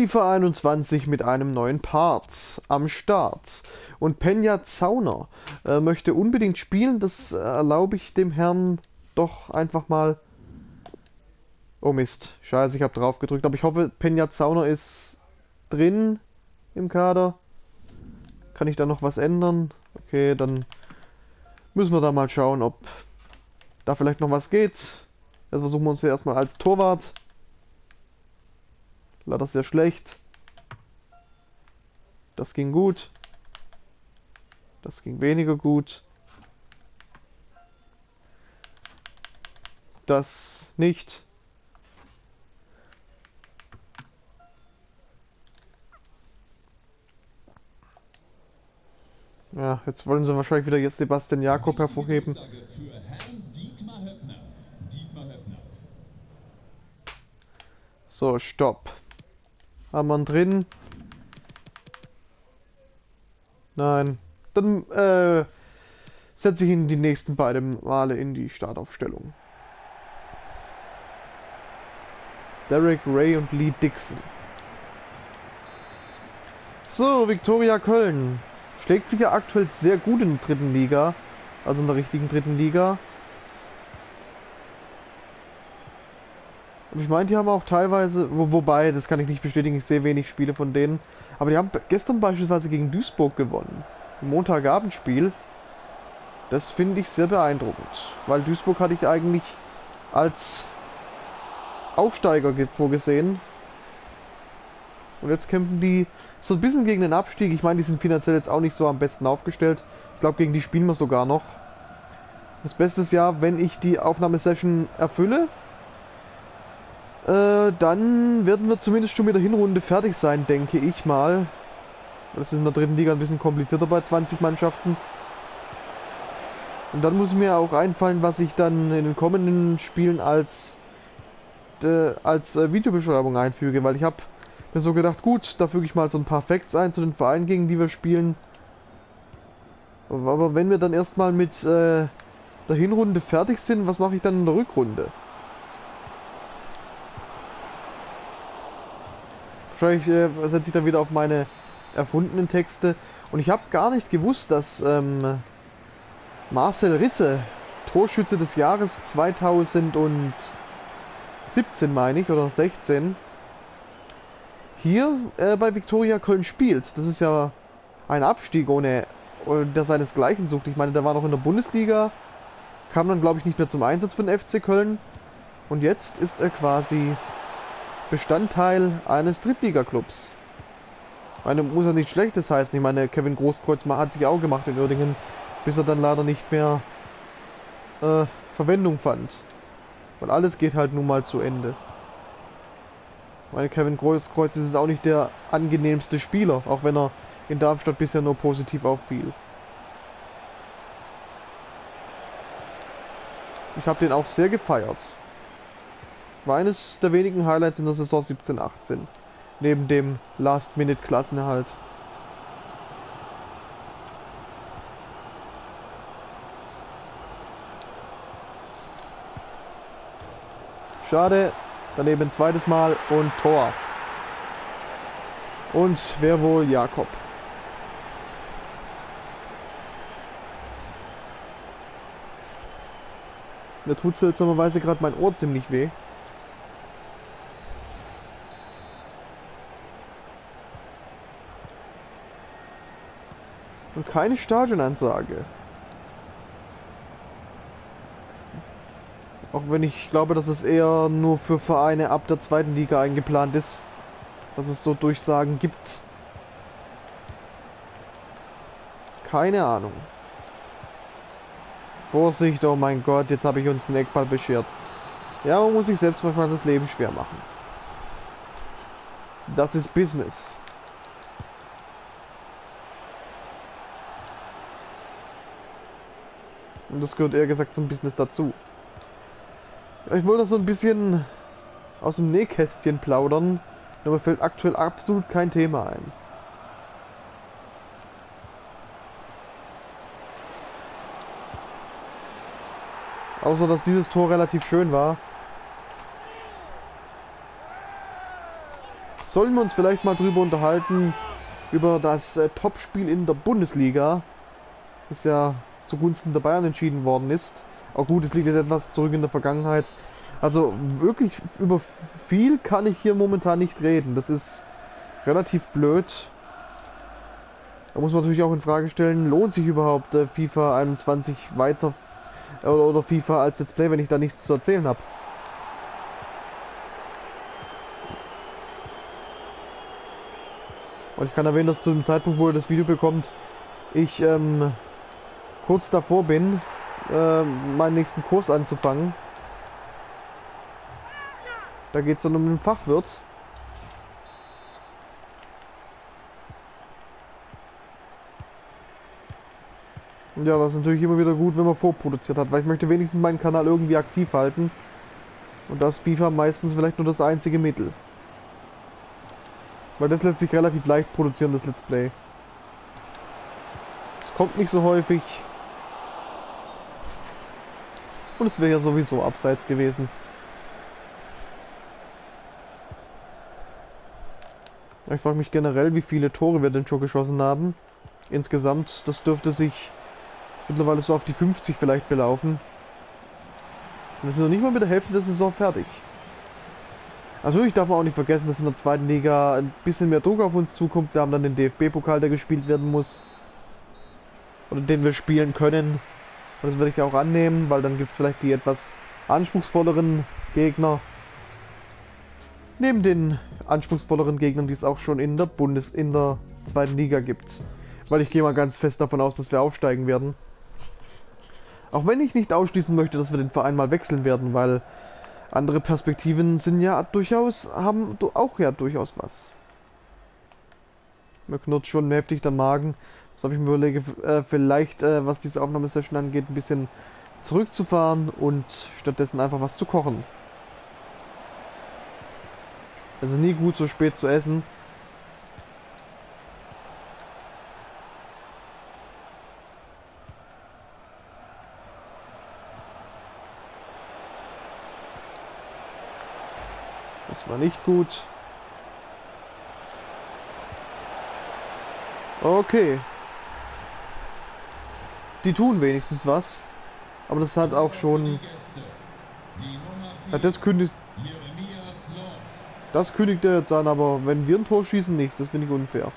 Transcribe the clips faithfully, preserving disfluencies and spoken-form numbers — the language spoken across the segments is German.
FIFA einundzwanzig mit einem neuen Part am Start. Und Penja Zauner äh, möchte unbedingt spielen. Das äh, erlaube ich dem Herrn doch einfach mal. Oh Mist, scheiße, ich habe drauf gedrückt. Aber ich hoffe, Penja Zauner ist drin im Kader. Kann ich da noch was ändern? Okay, dann müssen wir da mal schauen, ob da vielleicht noch was geht. Jetzt versuchen wir uns hier erstmal als Torwart. Leider sehr schlecht. Das ging gut. Das ging weniger gut. Das nicht. Ja, jetzt wollen sie wahrscheinlich wieder jetzt Sebastian Jakob hervorheben. So, stopp. Haben wir ihn drin? Nein. Dann äh, setze ich ihn die nächsten beiden Male in die Startaufstellung. Derek Ray und Lee Dixon. So, Viktoria Köln. Schlägt sich ja aktuell sehr gut in der dritten Liga. Also in der richtigen dritten Liga. Und ich meine, die haben auch teilweise, wo, wobei, das kann ich nicht bestätigen, ich sehe wenig Spiele von denen. Aber die haben gestern beispielsweise gegen Duisburg gewonnen. Im Montagabendspiel. Das finde ich sehr beeindruckend. Weil Duisburg hatte ich eigentlich als Aufsteiger vorgesehen. Und jetzt kämpfen die so ein bisschen gegen den Abstieg. Ich meine, die sind finanziell jetzt auch nicht so am besten aufgestellt. Ich glaube, gegen die spielen wir sogar noch. Das Beste ist ja, wenn ich die Aufnahmesession erfülle, äh, dann werden wir zumindest schon mit der Hinrunde fertig sein, denke ich mal. Das ist in der dritten Liga ein bisschen komplizierter bei zwanzig Mannschaften. Und dann muss mir auch einfallen, was ich dann in den kommenden Spielen als, äh, als äh, Videobeschreibung einfüge, weil ich habe mir so gedacht, gut, da füge ich mal so ein paar Facts ein zu den Vereinen, gegen die wir spielen. Aber wenn wir dann erstmal mit äh, der Hinrunde fertig sind, was mache ich dann in der Rückrunde? Wahrscheinlich äh, setze ich dann wieder auf meine erfundenen Texte. Und ich habe gar nicht gewusst, dass ähm, Marcel Risse, Torschütze des Jahres zweitausendsiebzehn, meine ich, oder sechzehn, hier äh, bei Viktoria Köln spielt. Das ist ja ein Abstieg ohne, der seinesgleichen sucht. Ich meine, der war noch in der Bundesliga, kam dann glaube ich nicht mehr zum Einsatz von F C Köln und jetzt ist er quasi Bestandteil eines Drittliga-Clubs. Ich meine, muss ja nichts Schlechtes heißen. Ich meine, Kevin Großkreuz hat sich auch gemacht in Uerdingen, bis er dann leider nicht mehr äh, Verwendung fand. Weil alles geht halt nun mal zu Ende. Meine, Kevin Großkreuz ist auch nicht der angenehmste Spieler, auch wenn er in Darmstadt bisher nur positiv auffiel. Ich habe den auch sehr gefeiert. War eines der wenigen Highlights in der Saison siebzehn achtzehn. Neben dem Last-Minute-Klassenerhalt. Schade. Daneben ein zweites Mal und Tor. Und wer wohl? Jakob. Da tut seltsamerweise gerade mein Ohr ziemlich weh. Und keine Stadionansage. Auch wenn ich glaube, dass es eher nur für Vereine ab der zweiten Liga eingeplant ist. Dass es so Durchsagen gibt. Keine Ahnung. Vorsicht, oh mein Gott, jetzt habe ich uns einen Eckball beschert. Ja, man muss sich selbst manchmal das Leben schwer machen. Das ist Business. Und das gehört eher gesagt zum Business dazu. Ich wollte so ein bisschen aus dem Nähkästchen plaudern, aber mir fällt aktuell absolut kein Thema ein. Außer dass dieses Tor relativ schön war. sollen wir uns vielleicht mal drüber unterhalten, über das äh, Topspiel in der Bundesliga, das ja zugunsten der Bayern entschieden worden ist. Auch gut, es liegt jetzt etwas zurück in der Vergangenheit. Also wirklich über viel kann ich hier momentan nicht reden. Das ist relativ blöd. Da muss man natürlich auch in Frage stellen, lohnt sich überhaupt äh, FIFA einundzwanzig weiter äh, oder, oder FIFA als Let's Play, wenn ich da nichts zu erzählen habe. Und ich kann erwähnen, dass zu dem Zeitpunkt, wo ihr das Video bekommt, ich ähm, kurz davor bin, äh, meinen nächsten Kurs anzufangen. Da geht es dann um den Fachwirt. Und ja, das ist natürlich immer wieder gut, wenn man vorproduziert hat, weil ich möchte wenigstens meinen Kanal irgendwie aktiv halten. Und das FIFA meistens vielleicht nur das einzige Mittel. Weil das lässt sich relativ leicht produzieren, das Let's Play. Es kommt nicht so häufig. Und es wäre ja sowieso abseits gewesen. Ich frage mich generell, wie viele Tore wir denn schon geschossen haben. Insgesamt, das dürfte sich mittlerweile so auf die fünfzig vielleicht belaufen. Wir sind noch nicht mal mit der Hälfte der Saison fertig. Also ich darf man auch nicht vergessen, dass in der zweiten Liga ein bisschen mehr Druck auf uns zukommt. Wir haben dann den D F B-Pokal, der gespielt werden muss. Oder den wir spielen können. Und das werde ich auch annehmen, weil dann gibt es vielleicht die etwas anspruchsvolleren Gegner. Neben den anspruchsvolleren Gegnern, die es auch schon in der Bundes-, in der zweiten Liga gibt. Weil ich gehe mal ganz fest davon aus, dass wir aufsteigen werden. Auch wenn ich nicht ausschließen möchte, dass wir den Verein mal wechseln werden, weil andere Perspektiven sind ja durchaus, haben auch ja durchaus was. Mir knurrt schon heftig der Magen. Das habe ich mir überlegt, äh, vielleicht, äh, was diese Aufnahmesession angeht, ein bisschen zurückzufahren und stattdessen einfach was zu kochen. Es ist nie gut, so spät zu essen. Das war nicht gut. Okay. Die tun wenigstens was. Aber das hat auch schon... Ja, das kündigt... Das kündigt er jetzt an, aber wenn wir ein Tor schießen, nicht. Das finde ich unfair.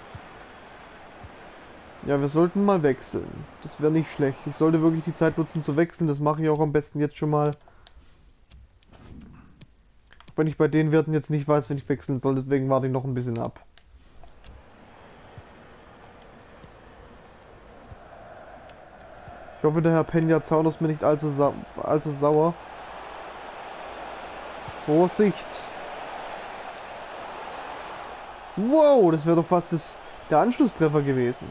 Ja, wir sollten mal wechseln. Das wäre nicht schlecht. Ich sollte wirklich die Zeit nutzen zu wechseln. Das mache ich auch am besten jetzt schon mal. Wenn ich bei den Werten jetzt nicht weiß, wenn ich wechseln soll, deswegen warte ich noch ein bisschen ab. Ich hoffe, der Herr Peña Zaun ist mir nicht allzu, sa allzu sauer. Vorsicht! Wow, das wäre doch fast das, der Anschlusstreffer gewesen.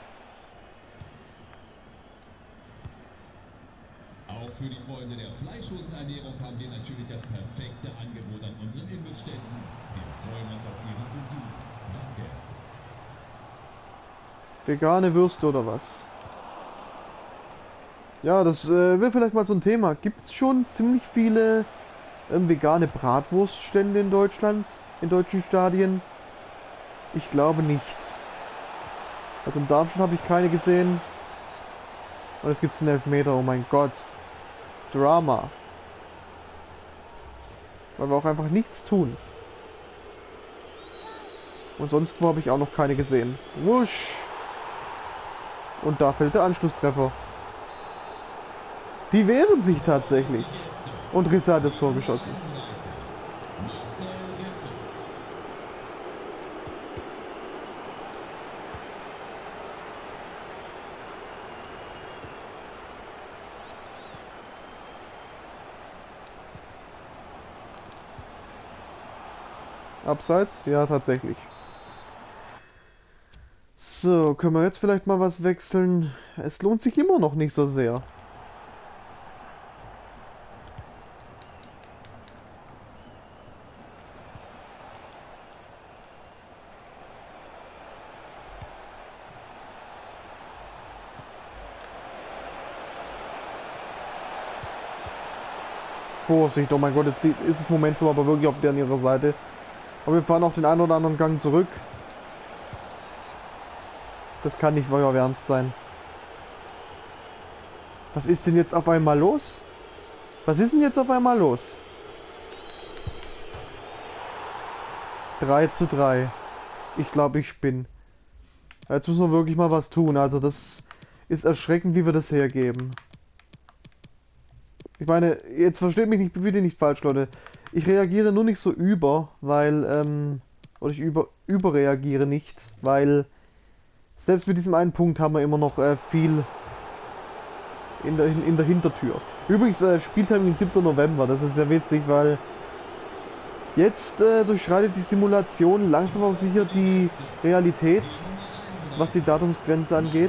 Auch für die Freunde der Fleischlosenernährung haben wir natürlich das perfekte Angebot an unseren Imbissständen. Wir freuen uns auf Ihren Besuch. Danke. Vegane Würste oder was? Ja, das äh, wäre vielleicht mal so ein Thema. Gibt es schon ziemlich viele ähm, vegane Bratwurststände in Deutschland, in deutschen Stadien? Ich glaube nicht. Also in Darmstadt habe ich keine gesehen. Und es gibt einen Elfmeter, oh mein Gott. Drama. Weil wir auch einfach nichts tun. Und sonst wo habe ich auch noch keine gesehen. Wusch! Und da fällt der Anschlusstreffer. Die wehren sich tatsächlich. Und Risse hat das Tor geschossen. Abseits? Ja, tatsächlich. So, können wir jetzt vielleicht mal was wechseln? Es lohnt sich immer noch nicht so sehr. Vorsicht, oh mein Gott, jetzt ist das Momentum aber wirklich auf der an ihrer Seite. Aber wir fahren auch den einen oder anderen Gang zurück. Das kann nicht euer Ernst sein. Was ist denn jetzt auf einmal los? Was ist denn jetzt auf einmal los? drei zu drei. Ich glaube, ich spinne. Jetzt müssen wir wirklich mal was tun. Also das ist erschreckend, wie wir das hergeben. Ich meine, jetzt versteht mich nicht, bitte nicht falsch, Leute. Ich reagiere nur nicht so über, weil, ähm, oder ich über, überreagiere nicht, weil selbst mit diesem einen Punkt haben wir immer noch äh, viel in der, in, in der Hintertür. Übrigens, äh, Spieltermin siebter November, das ist sehr witzig, weil jetzt äh, durchschreitet die Simulation langsam aber sicher die Realität, was die Datumsgrenze angeht.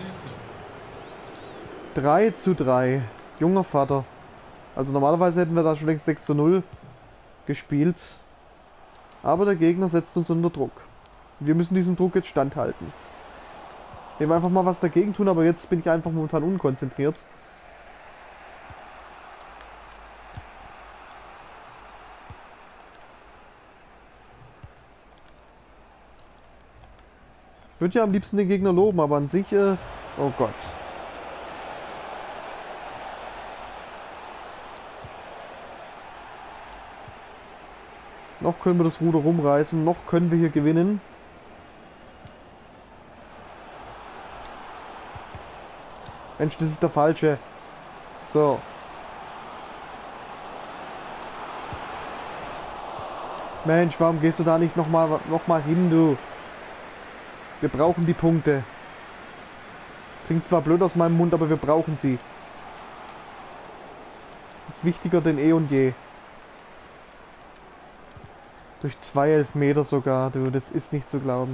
drei zu drei. Junger Vater. Also normalerweise hätten wir da schon längst sechs zu null gespielt. Aber der Gegner setzt uns unter Druck. Wir müssen diesem Druck jetzt standhalten. Ich will einfach mal was dagegen tun, aber jetzt bin ich einfach momentan unkonzentriert. Ich würde ja am liebsten den Gegner loben, aber an sich, äh, oh Gott. Noch können wir das Ruder rumreißen, noch können wir hier gewinnen. Mensch, das ist der falsche. So. Mensch, warum gehst du da nicht nochmal noch mal hin, du? Wir brauchen die Punkte. Klingt zwar blöd aus meinem Mund, aber wir brauchen sie. Ist wichtiger denn eh und je. Durch zwei Elfmeter sogar, du, das ist nicht zu glauben.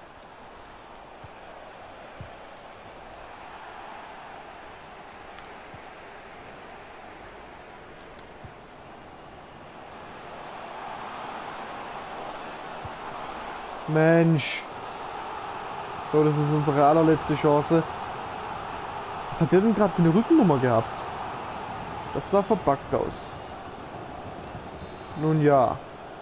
Mensch. So, das ist unsere allerletzte Chance. Was hat der denn gerade für eine Rückennummer gehabt? Das sah verbuggt aus. Nun ja.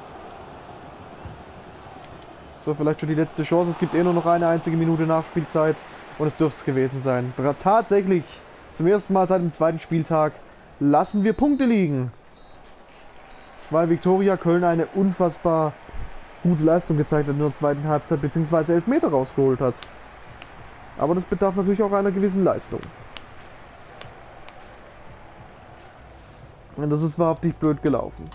So, vielleicht schon die letzte Chance. Es gibt eh nur noch eine einzige Minute Nachspielzeit. Und es dürfte es gewesen sein. Tatsächlich, zum ersten Mal seit dem zweiten Spieltag, lassen wir Punkte liegen. Weil Viktoria Köln eine unfassbar gute Leistung gezeigt hat in der zweiten Halbzeit, beziehungsweise Elfmeter rausgeholt hat. Aber das bedarf natürlich auch einer gewissen Leistung. Und das ist wahrhaftig blöd gelaufen.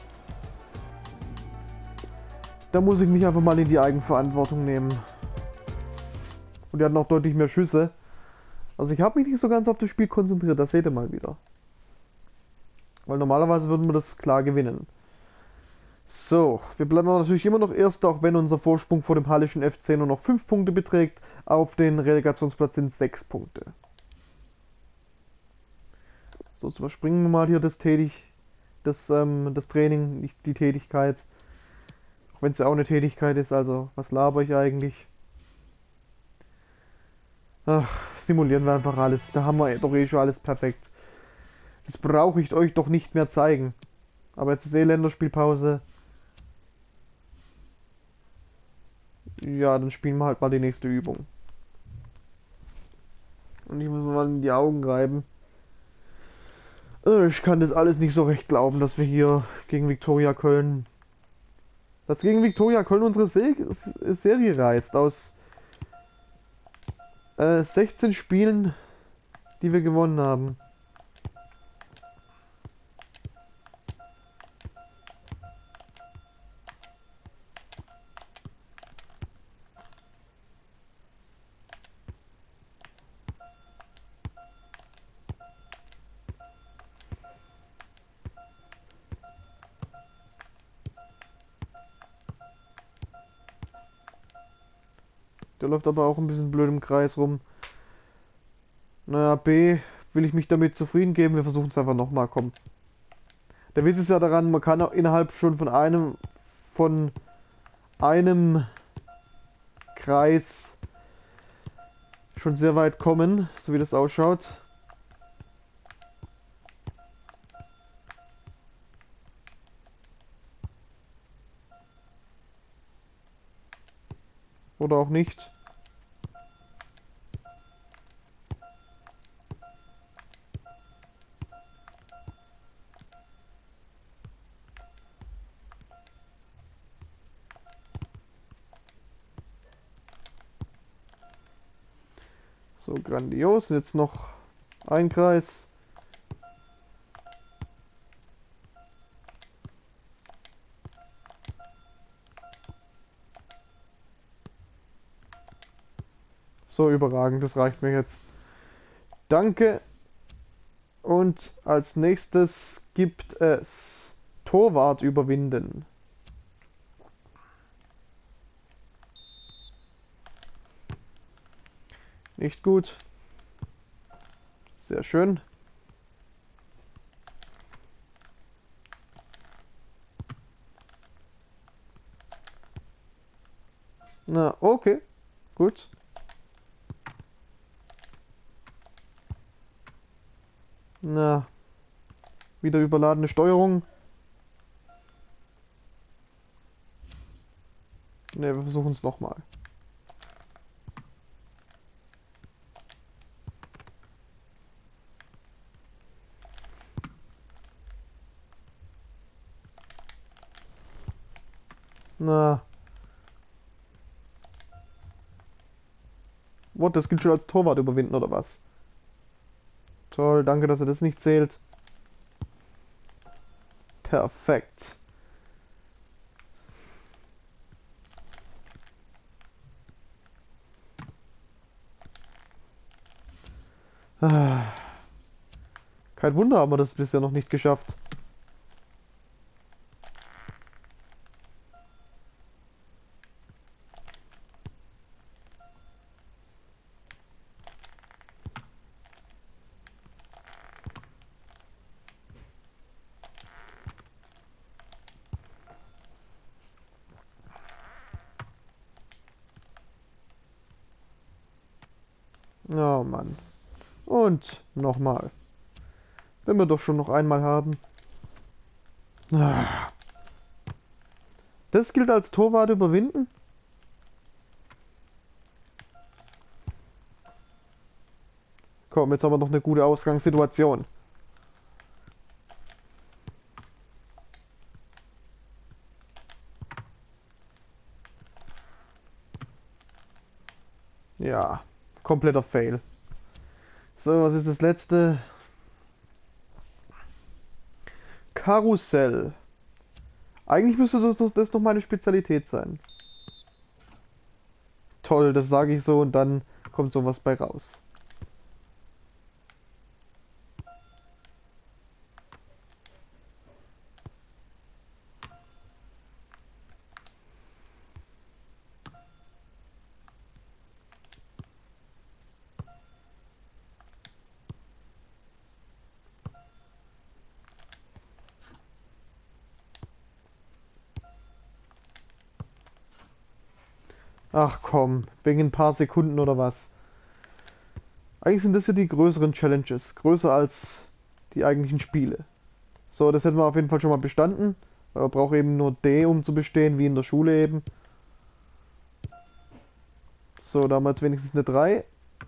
Da muss ich mich einfach mal in die Eigenverantwortung nehmen. Und die hatten auch deutlich mehr Schüsse. Also ich habe mich nicht so ganz auf das Spiel konzentriert, das seht ihr mal wieder. Weil normalerweise würden wir das klar gewinnen. So, wir bleiben natürlich immer noch Erster, auch wenn unser Vorsprung vor dem Hallischen F C nur noch fünf Punkte beträgt. Auf den Relegationsplatz sind sechs Punkte. So, jetzt überspringen wir mal hier das Tätig, das, ähm, das Training, nicht die Tätigkeit. Auch wenn es ja auch eine Tätigkeit ist, also was laber ich eigentlich? Ach, simulieren wir einfach alles. Da haben wir doch eh schon alles perfekt. Das brauche ich euch doch nicht mehr zeigen. Aber jetzt ist eh Länderspielpause. Ja, dann spielen wir halt mal die nächste Übung. Und ich muss mal in die Augen reiben. Ich kann das alles nicht so recht glauben, dass wir hier gegen Viktoria Köln... Dass gegen Viktoria Köln unsere Se Serie reißt. Aus äh, sechzehn Spielen, die wir gewonnen haben. Der läuft aber auch ein bisschen blöd im Kreis rum. Naja, B, will ich mich damit zufrieden geben? Wir versuchen es einfach nochmal, komm. Der Witz ist ja daran, man kann auch innerhalb schon von einem von einem Kreis schon sehr weit kommen, so wie das ausschaut. Oder auch nicht. So, grandios. Jetzt noch ein Kreis. So überragend, das reicht mir jetzt. Danke. Und als nächstes gibt es Torwart überwinden. Nicht gut. Sehr schön. Na, okay. Gut. Na. Wieder überladene Steuerung. Ne, wir versuchen es nochmal. Na. What, das gilt schon als Torwart überwinden, oder was? Toll, danke, dass er das nicht zählt. Perfekt. Ah. Kein Wunder, haben wir das bisher noch nicht geschafft. Oh Mann. Und nochmal. Wenn wir doch schon noch einmal haben. Ah. Das gilt als Torwart überwinden? Komm, jetzt haben wir noch eine gute Ausgangssituation. Ja, kompletter Fail. So, was ist das letzte? Karussell. Eigentlich müsste das doch, das doch meine Spezialität sein. Toll, das sage ich so und dann kommt sowas bei raus. Ach komm, wegen ein paar Sekunden oder was? Eigentlich sind das ja die größeren Challenges, größer als die eigentlichen Spiele. So, das hätten wir auf jeden Fall schon mal bestanden. Man braucht eben nur D, um zu bestehen, wie in der Schule eben. So, da haben wir jetzt wenigstens eine drei.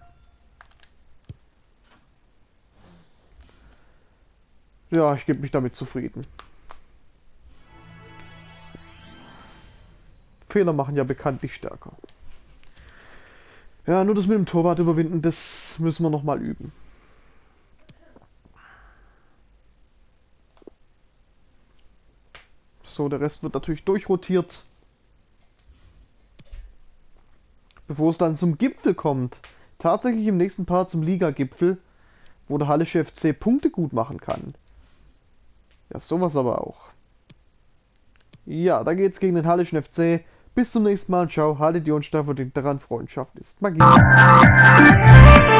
Ja, ich gebe mich damit zufrieden. Fehler machen ja bekanntlich stärker. Ja, nur das mit dem Torwart überwinden, das müssen wir nochmal üben. So, der Rest wird natürlich durchrotiert. Bevor es dann zum Gipfel kommt. Tatsächlich im nächsten Part zum Liga-Gipfel, wo der Hallische F C Punkte gut machen kann. Ja, sowas aber auch. Ja, da geht's gegen den Hallischen F C. Bis zum nächsten Mal. Ciao, haltet die Ohren steif und denkt daran, Freundschaft ist Magie.